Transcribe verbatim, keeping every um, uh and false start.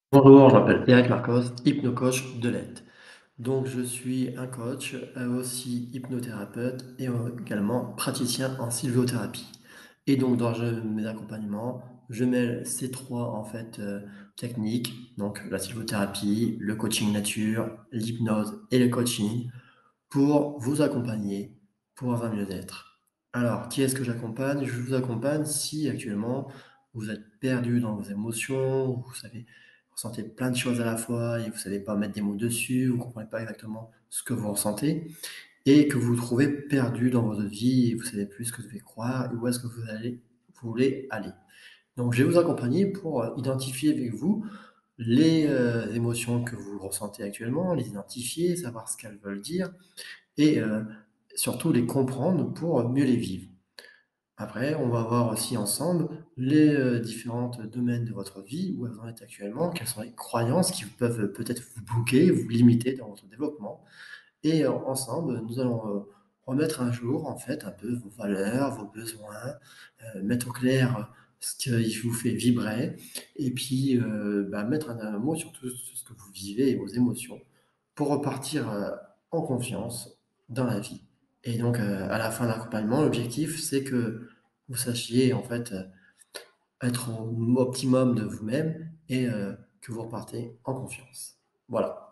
Bonjour, je m'appelle Eric Marcos, hypnocoach de l'E T. Donc, je suis un coach, euh, aussi hypnothérapeute et euh, également praticien en sylviothérapie. Et donc, dans je- mes accompagnements, je mêle ces trois en fait euh, techniques, donc la sylviothérapie, le coaching nature, l'hypnose et le coaching, pour vous accompagner pour un mieux-être. Alors, qui est-ce que j'accompagne? Je vous accompagne si actuellement vous êtes perdu dans vos émotions, vous savez, vous ressentez plein de choses à la fois et vous savez pas mettre des mots dessus, vous comprenez pas exactement ce que vous ressentez et que vous vous trouvez perdu dans votre vie et vous savez plus ce que vous devez croire et où est-ce que vous allez, vous voulez aller. Donc, je vais vous accompagner pour euh, identifier avec vous les euh, émotions que vous ressentez actuellement, les identifier, savoir ce qu'elles veulent dire et heu, surtout les comprendre pour mieux les vivre. Après, on va voir aussi ensemble les, heu, différentes domaines de votre vie, où elles en êtes actuellement, quelles sont les croyances qui peuvent, heu, peut-être vous bloquer, vous limiter dans votre développement et heu, ensemble, nous allons, heu, remettre un jour, en fait, un peu vos valeurs, vos besoins, heu, mettre au clair ce qui vous fait vibrer et puis, heu, bah, mettre un un mot sur tout ce que vous vivez et vos émotions pour repartir, heu, en confiance dans la vie et donc, heu, à la fin de l'accompagnement, l'objectif, c'est que vous sachiez, en fait, heu, être au optimum de vous-même et heu, que vous repartez en confiance. Voilà.